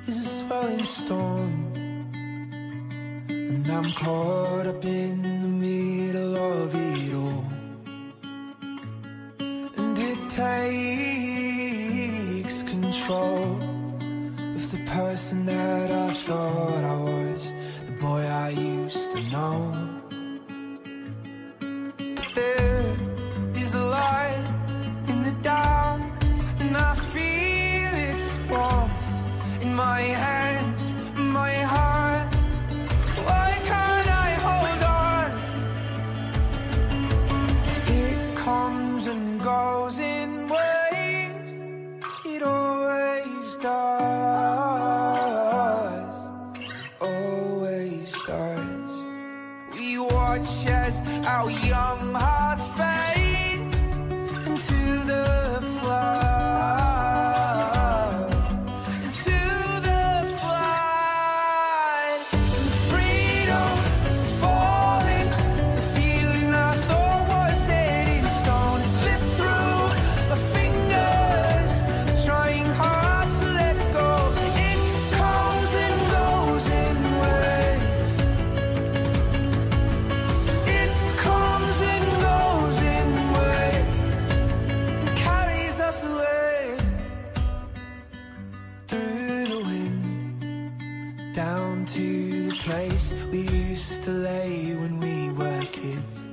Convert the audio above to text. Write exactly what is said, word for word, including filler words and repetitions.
is a swelling storm, and I'm caught up in the middle of it all. And it takes control of the person that I thought I was, the boy I used to know. But there is a light in the dark, and I feel its warmth in my hands, my heart. Why can't I hold on? It comes and goes in waves, it always does, always does. We watch as our young hearts fade into the flood, into the flood. And freedom falling, the feeling I thought was set in stone, it slips through my fingers, trying hard to let go. It comes and goes in waves, it comes and goes in waves, and carries us away through the wind, down to the place we used to lay when we were kids.